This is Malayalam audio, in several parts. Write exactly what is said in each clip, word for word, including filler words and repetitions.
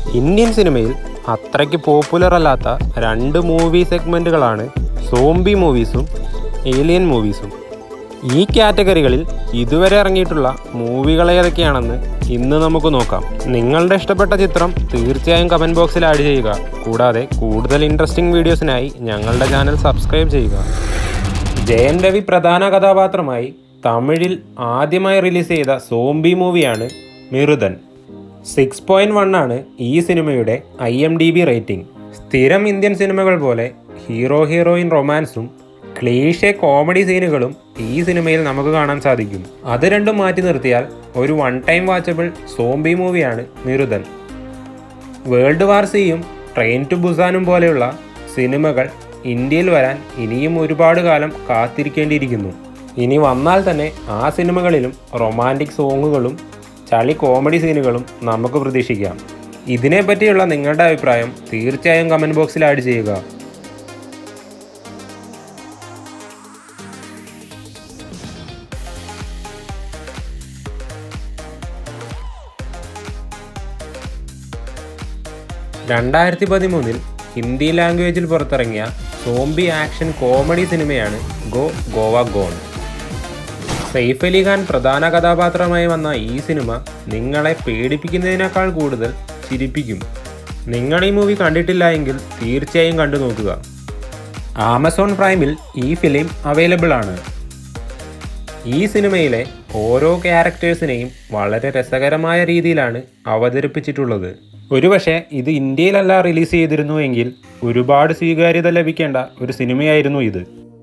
ഇന്ത്യൻ സിനിമയിൽ അത്രയ്ക്ക് പോപ്പുലർ അല്ലാത്ത രണ്ട് മൂവി സെഗ്മെൻറ്റുകളാണ് സോംബി മൂവീസും ഏലിയൻ മൂവീസും. ഈ കാറ്റഗറികളിൽ ഇതുവരെ ഇറങ്ങിയിട്ടുള്ള മൂവികൾ ഏതൊക്കെയാണെന്ന് ഇന്ന് നമുക്ക് നോക്കാം. നിങ്ങളുടെ ഇഷ്ടപ്പെട്ട ചിത്രം തീർച്ചയായും കമൻറ്റ് ബോക്സിൽ ആഡ് ചെയ്യുക. കൂടാതെ കൂടുതൽ ഇൻട്രസ്റ്റിംഗ് വീഡിയോസിനായി ഞങ്ങളുടെ ചാനൽ സബ്സ്ക്രൈബ് ചെയ്യുക. ജയൻ രവി പ്രധാന കഥാപാത്രമായി തമിഴിൽ ആദ്യമായി റിലീസ് ചെയ്ത സോംബി മൂവിയാണ് മിറുതൻ. സിക്സ് പോയിൻറ്റ് വൺ ആണ് ഈ സിനിമയുടെ I M D B rating. സ്ഥിരം ഇന്ത്യൻ സിനിമകൾ പോലെ ഹീറോ ഹീറോയിൻ റൊമാൻസും ക്ലീഷേ കോമഡി സീനുകളും ഈ സിനിമയിൽ നമുക്ക് കാണാൻ സാധിക്കും. അത് രണ്ടും മാറ്റി നിർത്തിയാൽ ഒരു വൺ ടൈം വാച്ചബിൾ സോംബി മൂവിയാണ് മിറുതൻ. വേൾഡ് വാർ സിയും ട്രെയിൻ ടു ബുസാനും പോലെയുള്ള സിനിമകൾ ഇന്ത്യയിൽ വരാൻ ഇനിയും ഒരുപാട് കാലം കാത്തിരിക്കേണ്ടിയിരിക്കുന്നു. ഇനി വന്നാൽ തന്നെ ആ സിനിമകളിലും റൊമാൻറ്റിക് സോങ്ങുകളും ചളി കോമഡി സീനുകളും നമുക്ക് പ്രതീക്ഷിക്കാം. ഇതിനെപ്പറ്റിയുള്ള നിങ്ങളുടെ അഭിപ്രായം തീർച്ചയായും കമൻറ്റ് ബോക്സിൽ ആഡ് ചെയ്യുക. രണ്ടായിരത്തി പതിമൂന്നിൽ ഹിന്ദി ലാംഗ്വേജിൽ പുറത്തിറങ്ങിയ സോംബി ആക്ഷൻ കോമഡി സിനിമയാണ് ഗോ ഗോവ ഗോൺ. സൈഫ് അലി ഖാൻ പ്രധാന കഥാപാത്രമായി വന്ന ഈ സിനിമ നിങ്ങളെ പേടിപ്പിക്കുന്നതിനേക്കാൾ കൂടുതൽ ചിരിപ്പിക്കും. നിങ്ങൾ ഈ മൂവി കണ്ടിട്ടില്ല എങ്കിൽ തീർച്ചയായും കണ്ടു നോക്കുക. ആമസോൺ പ്രൈമിൽ ഈ ഫിലിം അവൈലബിൾ ആണ്. ഈ സിനിമയിലെ ഓരോ ക്യാരക്ടേഴ്സിനെയും വളരെ രസകരമായ രീതിയിലാണ് അവതരിപ്പിച്ചിട്ടുള്ളത്. ഒരുപക്ഷെ ഇത് ഇന്ത്യയിലല്ല റിലീസ് ചെയ്തിരുന്നു എങ്കിൽ ഒരുപാട് സ്വീകാര്യത ലഭിക്കേണ്ട ഒരു സിനിമയായിരുന്നു ഇത്.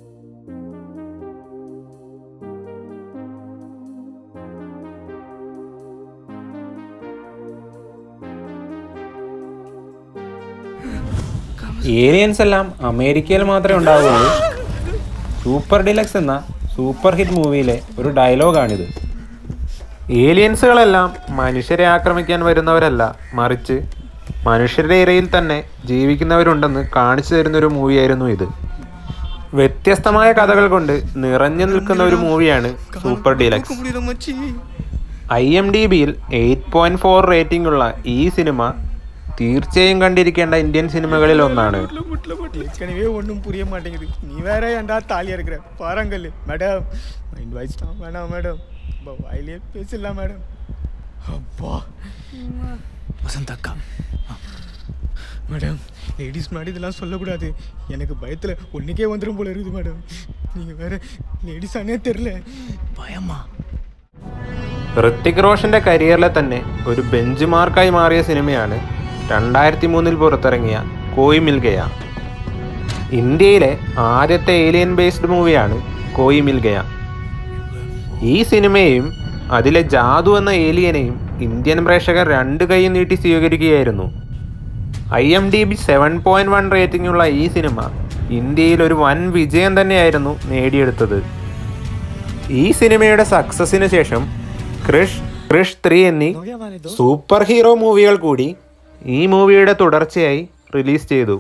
ഏലിയൻസ് എല്ലാം അമേരിക്കയിൽ മാത്രമേ ഉണ്ടാവുകയുള്ളൂ. സൂപ്പർ ഡിലക്സ് എന്ന സൂപ്പർ ഹിറ്റ് മൂവിയിലെ ഒരു ഡയലോഗാണിത്. ഏലിയൻസുകളെല്ലാം മനുഷ്യരെ ആക്രമിക്കാൻ വരുന്നവരല്ല, മറിച്ച് മനുഷ്യരുടെ ഇരയിൽ തന്നെ ജീവിക്കുന്നവരുണ്ടെന്ന് കാണിച്ചു തരുന്നൊരു മൂവിയായിരുന്നു ഇത്. വ്യത്യസ്തമായ കഥകൾ കൊണ്ട് നിറഞ്ഞു നിൽക്കുന്ന ഒരു മൂവിയാണ് super deluxe. I M D ബിയിൽ എയ്റ്റ് പോയിൻറ്റ് ഫോർ റേറ്റിംഗ് ഉള്ള ഈ സിനിമ തീർച്ചയായും കണ്ടിരിക്കേണ്ട ഇന്ത്യൻ സിനിമകളിൽ ഒന്നാണ്. ഒന്നും പുരിയ മാട്ടേங்குது. നീ വേറെ എന്താ താലിയാ இருக்கிற பாருங்கல்ல மேடம். மைண்ட் வாய்ஸ் தான் வேணாம் மேடம். வாயிலே பேசலாம் மேடம். அப்பா வசந்த் அக்கா மேடம், லேடிஸ் முன்னாடி இதெல்லாம் சொல்லக்கூடாது. எனக்கு பயத்தில் ஒன்றுக்கே வந்துடும் போல இருக்குது மேடம். நீங்கள் வேற ലേഡീസാണേ തെരില്ല. ഭയമാ. ഋത്തിക് റോഷൻ്റെ കരിയറിലെ തന്നെ ഒരു ബെഞ്ച് മാർക്കായി മാറിയ സിനിമയാണ് രണ്ടായിരത്തി മൂന്നിൽ പുറത്തിറങ്ങിയ കോയി മിൽ ഗയ. ഇന്ത്യയിലെ ആദ്യത്തെ ഏലിയൻ ബേസ്ഡ് മൂവിയാണ് കോയി മിൽ ഗയ. ഈ സിനിമയെയും അതിലെ ജാദു എന്ന ഏലിയനെയും ഇന്ത്യൻ പ്രേക്ഷകർ രണ്ട് കൈ നീട്ടി സ്വീകരിക്കുകയായിരുന്നു. I M D B seven point one rating ഉള്ള ഈ സിനിമ ഇന്ത്യയിൽ ഒരു വൻ വിജയം തന്നെയായിരുന്നു നേടിയെടുത്തത്. ഈ സിനിമയുടെ സക്സസിന് ശേഷം ക്രിഷ്, ക്രിഷ് ത്രീ എന്നീ സൂപ്പർ ഹീറോ മൂവികൾ കൂടി ഈ മൂവിയുടെ തുടർച്ചയായി റിലീസ് ചെയ്തു.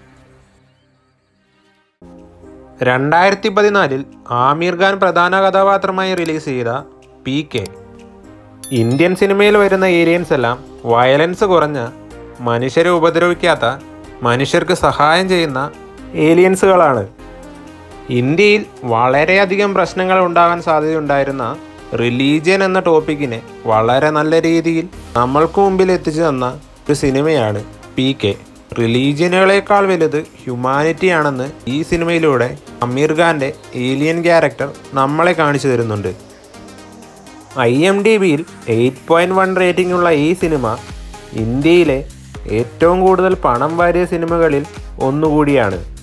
രണ്ടായിരത്തി പതിനാലിൽ ആമിർ ഖാൻ പ്രധാന കഥാപാത്രമായി റിലീസ് ചെയ്ത പി കെ. ഇന്ത്യൻ സിനിമയിൽ വരുന്ന ഏലിയൻസ് എല്ലാം വയലൻസ് കുറഞ്ഞ, മനുഷ്യരെ ഉപദ്രവിക്കാത്ത, മനുഷ്യർക്ക് സഹായം ചെയ്യുന്ന ഏലിയൻസുകളാണ്. ഇന്ത്യയിൽ വളരെയധികം പ്രശ്നങ്ങൾ ഉണ്ടാകാൻ സാധ്യതയുണ്ടായിരുന്ന റിലീജിയൻ എന്ന ടോപ്പിക്കിനെ വളരെ നല്ല രീതിയിൽ നമ്മൾക്ക് മുമ്പിൽ എത്തിച്ചു തന്ന ഒരു സിനിമയാണ് പി കെ. റിലീജിയനുകളേക്കാൾ വലുത് ഹ്യൂമാനിറ്റി ആണെന്ന് ഈ സിനിമയിലൂടെ ആമിർ ഖാൻ്റെ ഏലിയൻ ക്യാരക്ടർ നമ്മളെ കാണിച്ചു തരുന്നുണ്ട്. ഐ എം ഡി ബിയിൽ എയ്റ്റ് പോയിൻറ്റ് വൺ റേറ്റിംഗ് ഉള്ള ഈ സിനിമ ഇന്ത്യയിലെ ഏറ്റവും കൂടുതൽ പണം വാരിയ സിനിമകളിൽ ഒന്നുകൂടിയാണ്.